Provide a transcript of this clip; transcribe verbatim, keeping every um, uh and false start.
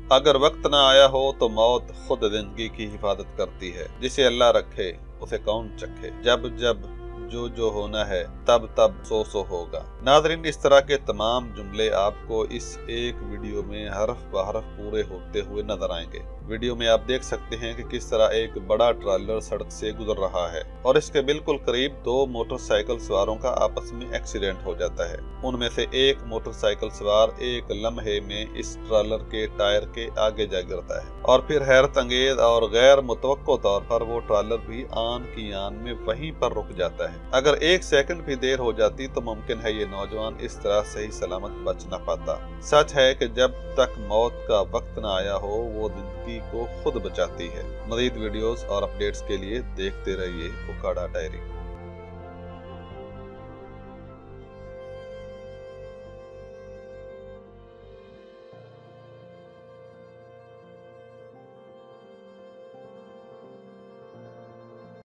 अगर वक्त ना आया हो तो मौत खुद जिंदगी की हिफाजत करती है। जिसे अल्लाह रखे उसे कौन चखे। जब जब जो जो होना है तब तब सो सो होगा। नाज़रीन, इस तरह के तमाम जुमले आपको इस एक वीडियो में हरफ ब हरफ पूरे होते हुए नजर आएंगे। वीडियो में आप देख सकते हैं कि किस तरह एक बड़ा ट्रैलर सड़क से गुजर रहा है और इसके बिल्कुल करीब दो मोटरसाइकिल सवारों का आपस में एक्सीडेंट हो जाता है। उनमें से एक मोटरसाइकिल सवार एक लम्हे में इस ट्रैलर के टायर के आगे जा गिरता है और फिर हैरत अंगेज और गैर मुतवक्को तौर पर वो ट्रैलर भी आन की आन में वहीं पर रुक जाता है। अगर एक सेकंड भी देर हो जाती तो मुमकिन है ये नौजवान इस तरह सही सलामत बच न पाता। सच है कि जब तक मौत का वक्त न आया हो वो जिंदगी को खुद बचाती है। मज़ीद वीडियोस और अपडेट्स के लिए देखते रहिए उकाड़ा डायरी।